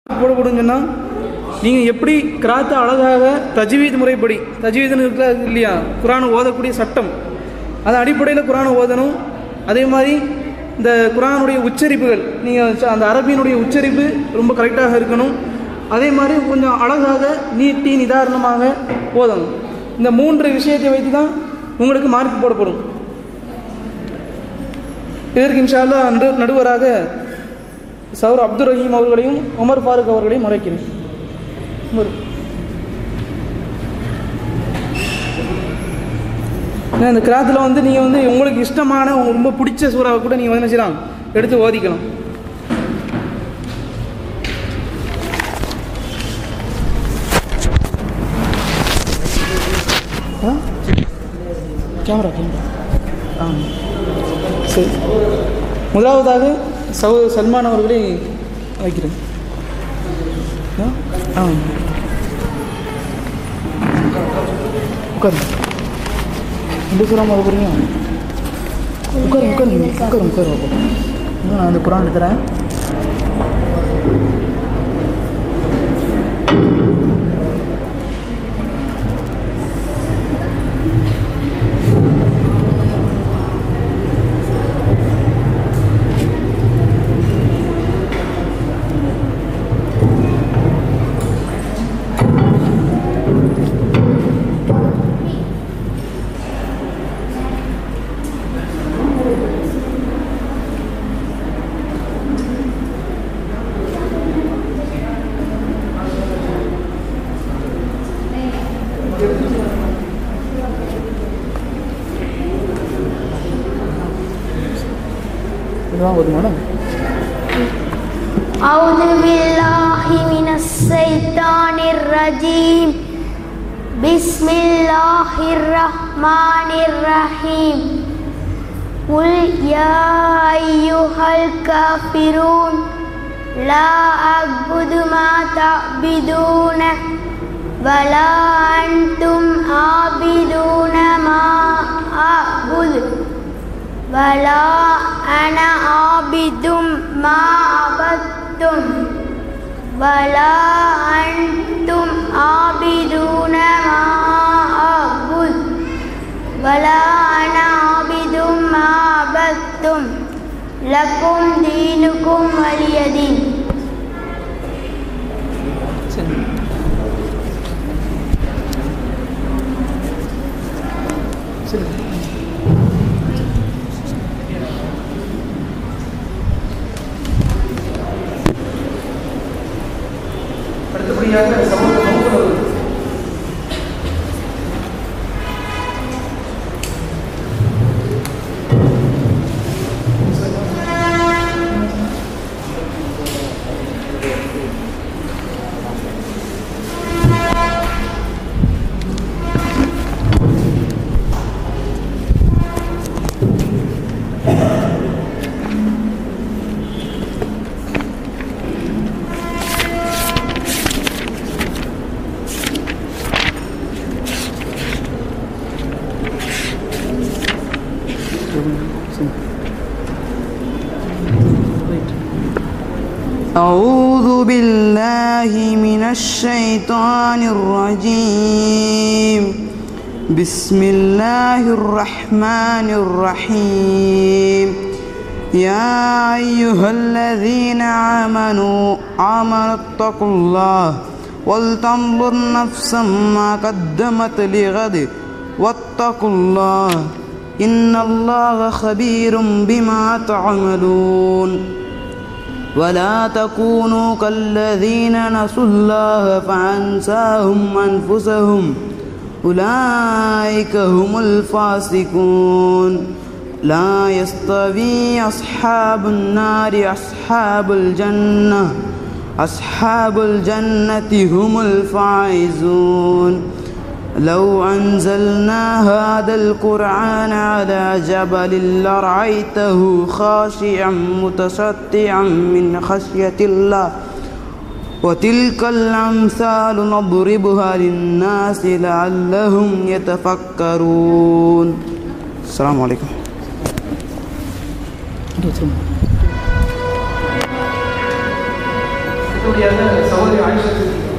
போடப்படுன்னு சொன்னால் நீங்கள் எப்படி கிராத்தை அழகாக தஜ்வீத் முறைப்படி, தஜ்வீதுன்னு இருக்கா இல்லையா, குரானை ஓதக்கூடிய சட்டம், அதன் அடிப்படையில் குரானை ஓதணும். அதே மாதிரி இந்த குரானுடைய உச்சரிப்புகள், நீங்கள் அந்த அரபியினுடைய உச்சரிப்பு ரொம்ப கரெக்டாக இருக்கணும். அதே மாதிரி கொஞ்சம் அழகாக நீட்டி நிதாரணமாக ஓதணும். இந்த 3 விஷயத்தை வைத்து தான் உங்களுக்கு மார்க் போடப்படும். இதற்கு இன்ஷா அல்லாஹ் நடுவராக சௌர் அப்துல் ரஹீம் அவர்களையும் உமர் ஃபாரூக் அவர்களையும் அழைக்கிறேன். இந்த கிராத்தில் வந்து நீங்கள் வந்து உங்களுக்கு இஷ்டமான உங்களுக்கு ரொம்ப பிடிச்ச சூறாவை கூட நீங்கள் வந்து செய்யலாம், எடுத்து ஓதிக்கலாம். கேமரா சரி. முதலாவதாக சல்மான் அவர்களை வைக்கிறேன். உட்காருங்க. ரெண்டு சூறாம போகிறீங்க. உட்காருங்க. நான் அந்த குரான் எடுத்துறேன். أعوذ بالله من الشيطان الرجيم بسم الله الرحمن الرحيم قل يا أيها الكافرون لا أعبد ما تعبدون ولا أنتم عابدون ما أعبد ولا أنا عابد ما عبدتم ولا أنتم عابدون ما أعبد ولا أنا عابد ما عبدتم لكم دينكم ولي دين. அடுத்தபடியாக சமூக أعوذ بالله من الشيطان الرجيم بسم الله الرحمن الرحيم يا أيها الذين آمنوا اتقوا الله ولتنظر نفس ما قدمت لغد واتقوا الله إن الله خبير بما تعملون ولا تكونوا كالذين نسوا الله فأنساهم أنفسهم أولئك هم الفاسقون لا يستوي أصحاب النار أصحاب الجنة هم الفائزون لو أنزلنا هذا القرآن على جبل لرأيته خاشعا متصدعا من خشية الله وتلك الأمثال نضربها للناس لعلهم يتفكرون. السلام عليكم. அடுத்தபடியாக சகோதரி ஆயிஷா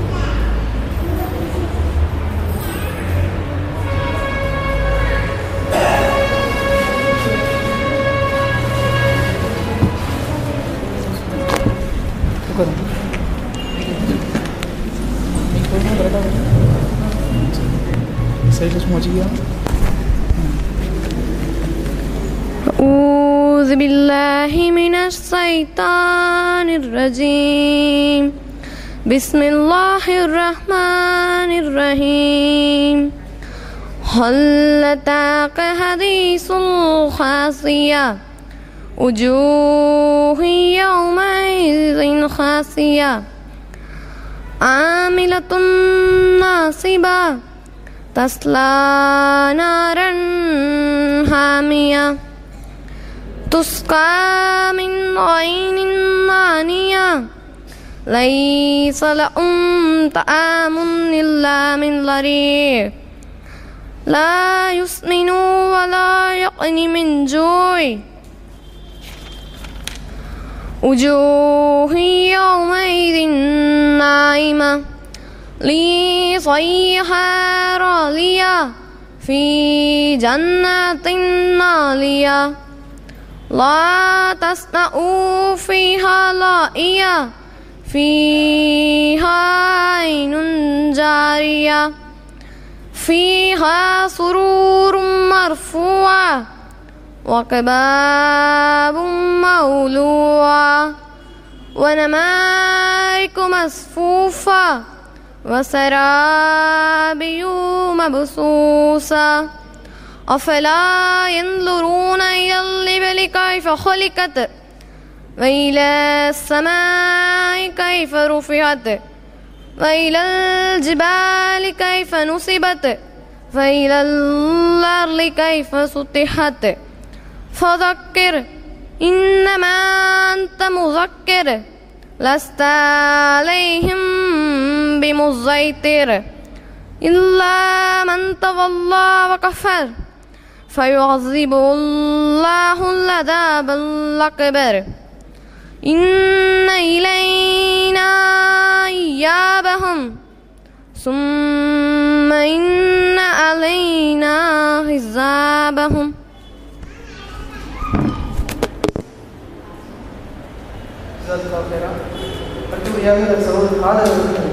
أعوذ بالله من الشيطان الرجيم بسم الله الرحمن الرحيم هل أتاك حديث الغاشية وجوه يومئذ خاشعة عاملة ناصبة تصلى نارا حامية تسقى من عين آنية ليس لهم طعام إلا من ضريع لا يسمن ولا يغني من جوع وجوه يومئذ ناعمة لصيحة راضية في جنات عالية لا تسمع فيها لاغية فيها عين جارية فيها سرور مرفوعة وكباب مولوعة ونمارق مصفوفة وسرابي مبثوثة أفلا ينظرون إلى الإبل كيف خلقت وإلى السماء كيف رفعت وإلى الجبال كيف نصبت وإلى الأرض كيف سطحت فذكر إنما أنت مذكر لست عليهم بمسيطر إلا من تولى وكفر فيعذبه الله العذاب الأكبر إن إلينا إيابهم ثم إن علينا حسابهم. அடுத்தபடியாக சகோதரர் காதல்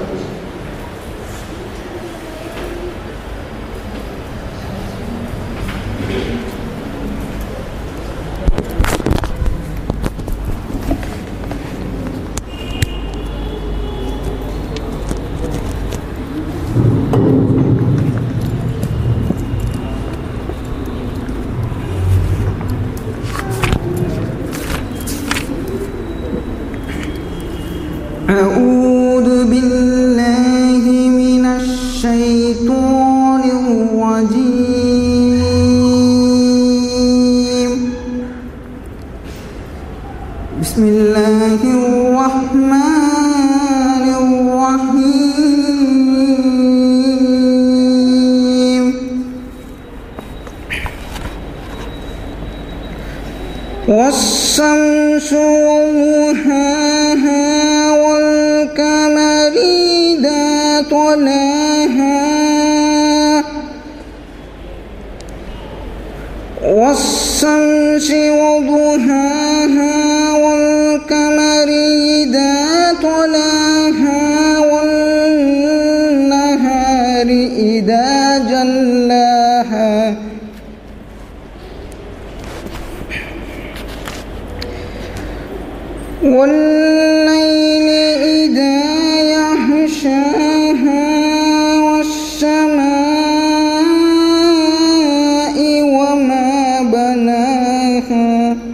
أعوذ بالله من الشيطان الرجيم بسم الله الرحمن الرحيم والشمس وضحاها والقمر إذا طلاها والشمس وضحاها والقمر إذا طلاها والنهار إذا جلاها والليل إذا يغشاها والسماء وما بناها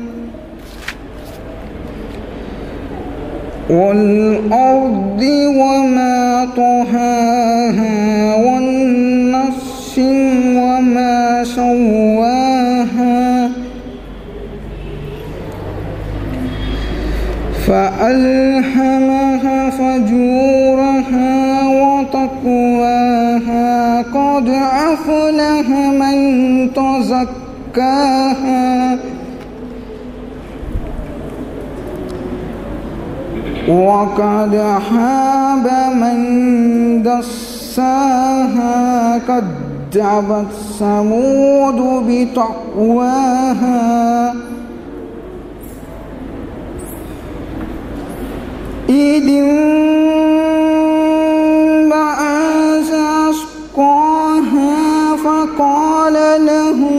والأرض وما طحاها والنفس وما سواها فألهمها فجورها وتقواها قد أفلح من تزكاها وقد خاب من دساها كذبت ثمود بطغواها إذ انبعث أشقاها فقال لهم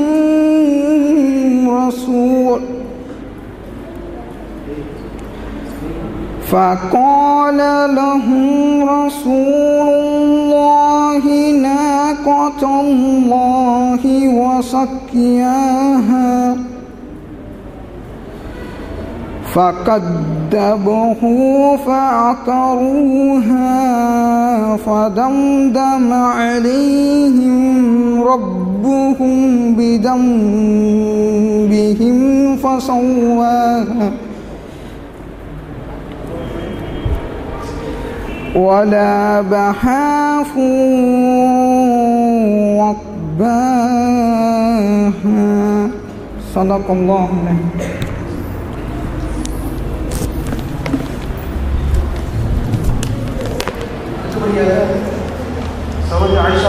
رسول الله ناقة الله وسقياها فكذبوه فعقروها فدمدم عليهم ربهم بذنبهم فسواها ولا بحاف وقباها صدق الله العظيم. சகோதரி ஆயிஷா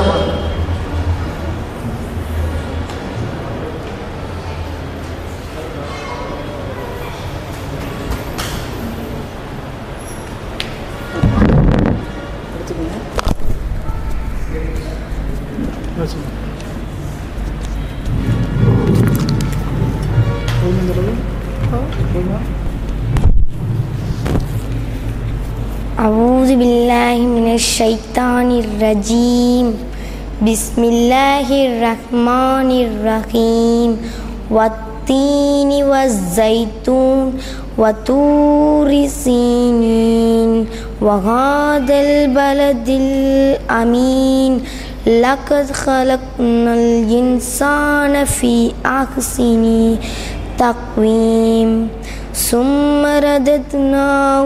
أعوذ بالله من الشيطان الرجيم بسم الله الرحمن الرحيم والتين والزيتون وطور سينين وهذا البلد الأمين لقد خلقنا الإنسان في أحسن تقويم ثم رددناه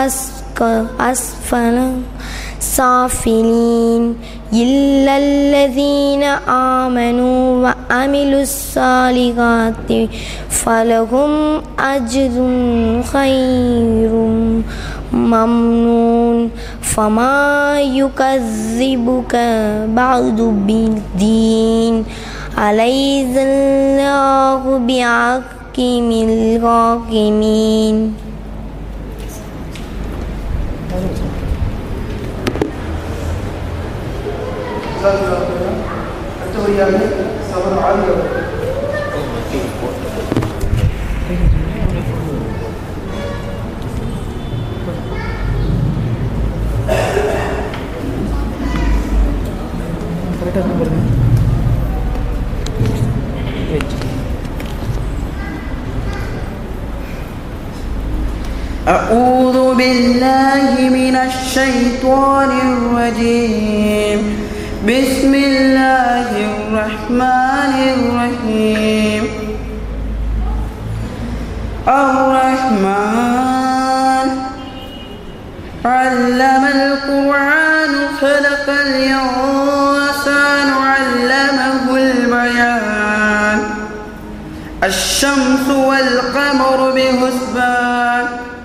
أسفل سافلين إلا الذين آمنوا وعملوا الصالحات فلهم أجر غير ممنون فما يكذبك بعد بالدين أليس الله بحكيم الحاكمين. அடுத்தபடியாக சகோதரர் ஆதி أعوذ بالله من الشيطان الرجيم بسم الله الرحمن الرحيم الرحمن علم القرآن خلق الإنسان علمه البيان الشمس والقمر بحسبان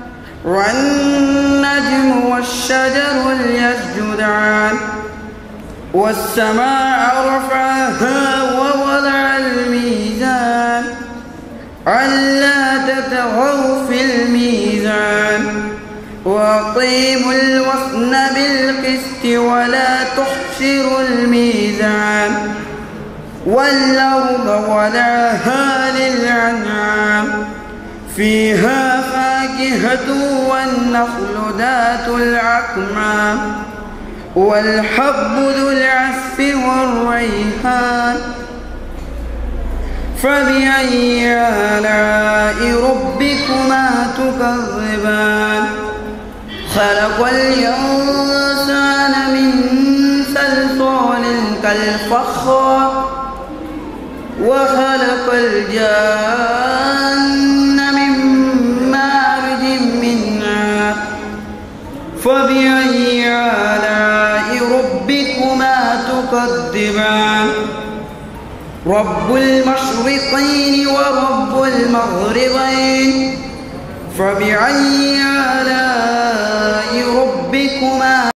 والنجم والشجر يسجدان والسماء رفعها ووضع الميزان ألا تطغوا في الميزان وأقيموا الوزن بالقسط ولا تخسروا الميزان والأرض وضعها للأنعام فيها فاكهة والنخل ذات الأكمام والحب ذو العصف والريحان فبأي آلاء ربكما تكذبان خلق الإنسان من صلصال كالفخار وخلق الجان من مارج من نار فبأي آلاء ربكما تكذبان رب المشرقين ورب المغربين فبأي آلاء ربكما